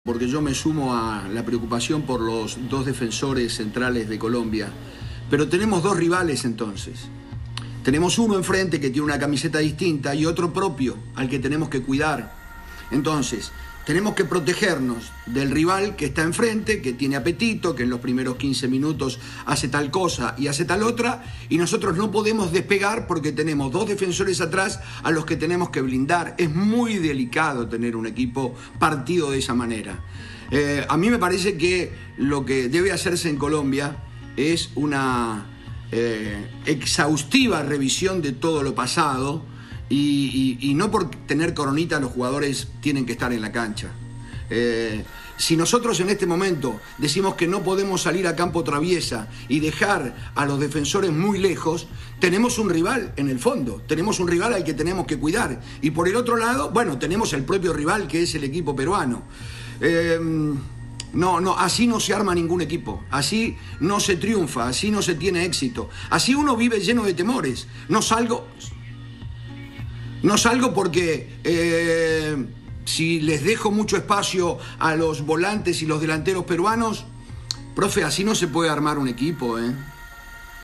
Porque yo me sumo a la preocupación por los dos defensores centrales de Colombia, pero tenemos dos rivales entonces. Tenemos uno enfrente que tiene una camiseta distinta y otro propio al que tenemos que cuidar. Entonces, tenemos que protegernos del rival que está enfrente, que tiene apetito, que en los primeros 15 minutos hace tal cosa y hace tal otra, y nosotros no podemos despegar porque tenemos dos defensores atrás a los que tenemos que blindar. Es muy delicado tener un equipo partido de esa manera. A mí me parece que lo que debe hacerse en Colombia es una exhaustiva revisión de todo lo pasado. Y no por tener coronita los jugadores tienen que estar en la cancha. Si nosotros en este momento decimos que no podemos salir a campo traviesa y dejar a los defensores muy lejos, tenemos un rival en el fondo, tenemos un rival al que tenemos que cuidar. Y por el otro lado, bueno, tenemos el propio rival que es el equipo peruano. No, así no se arma ningún equipo, así no se triunfa, así no se tiene éxito. Así uno vive lleno de temores. No salgo porque si les dejo mucho espacio a los volantes y los delanteros peruanos, profe, así no se puede armar un equipo,